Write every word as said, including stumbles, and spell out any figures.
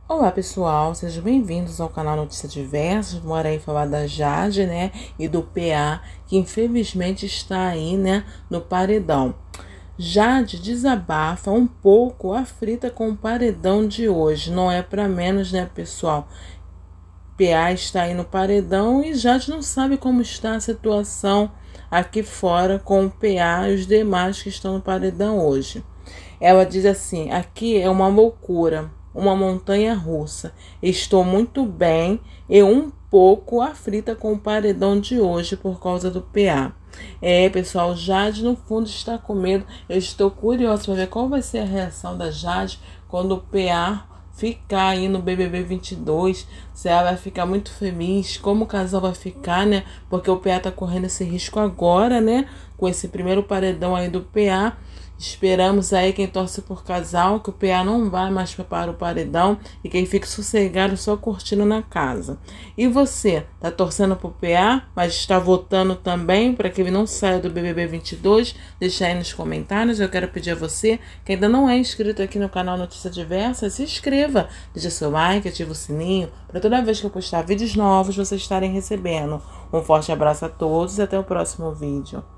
Olá pessoal, sejam bem-vindos ao canal Notícias Diversas. Bora aí falar da Jade, né, e do P A, que infelizmente está aí, né, no paredão. Jade desabafa um pouco aflita com o paredão de hoje, não é para menos, né, pessoal? P A está aí no paredão e Jade não sabe como está a situação aqui fora com o P A e os demais que estão no paredão hoje. Ela diz assim: aqui é uma loucura, uma montanha russa. Estou muito bem e um pouco aflita com o paredão de hoje por causa do P A. É, pessoal, Jade no fundo está com medo. Eu estou curiosa para ver qual vai ser a reação da Jade quando o P A ficar aí no B B B vinte e dois, se ela vai ficar muito feliz, como o casal vai ficar, né? Porque o P A tá correndo esse risco agora, né? Com esse primeiro paredão aí do P A. Esperamos aí quem torce por casal, que o P A não vai mais para o paredão e quem fique sossegado só curtindo na casa. E você, tá torcendo pro P A, mas está votando também para que ele não saia do B B B vinte e dois? Deixa aí nos comentários. Eu quero pedir a você que ainda não é inscrito aqui no canal Notícias Diversas, se inscreva, deixa seu like, ativa o sininho, para toda vez que eu postar vídeos novos vocês estarem recebendo. Um forte abraço a todos e até o próximo vídeo.